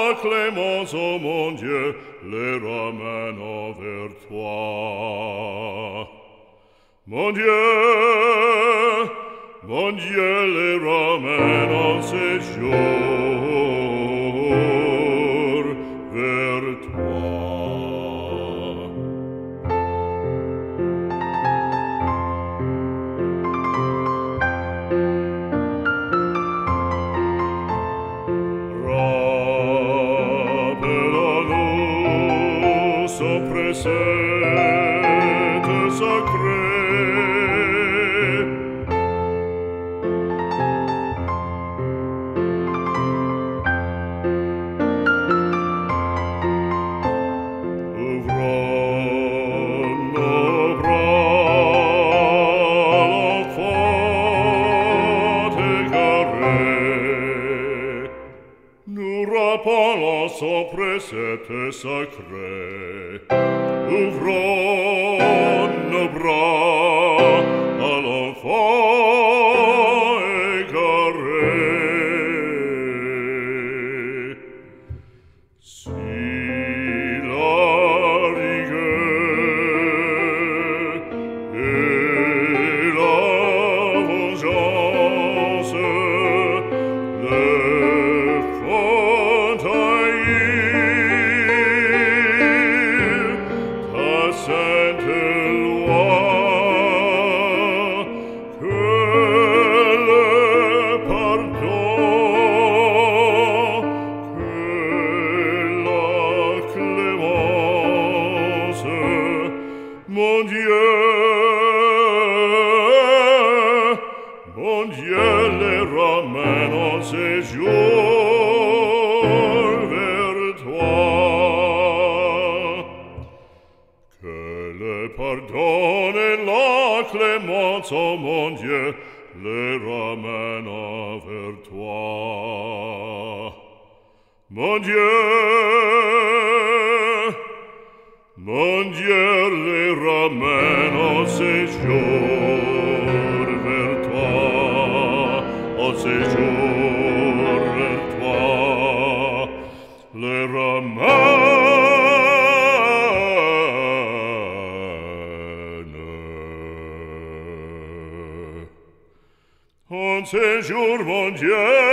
la clémence, ô mon Dieu, les ramène vers toi. Mon Dieu, les ramène en séjour vers toi. Rappelle-nous son précepte sacré. Ouvrons nos bras, l'enfant égaré. Nous rappelons son précepte sacré. Ouvrons nos bras à l'enfant égaré. Si la rigueur et la vengeance le font haïr ta sainte loi, que le pardon, que la clémence, mon Dieu, les ramène en séjour vers toi. Que le pardon et la clémence, ô mon Dieu, les ramène vers toi. Mon Dieu, les ramène en séjour vers toi, en séjour vers toi, les ramène en séjour, mon Dieu.